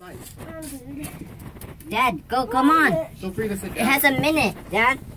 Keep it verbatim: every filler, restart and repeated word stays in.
Dad, go, come on. So free to sit It down. has a minute, Dad.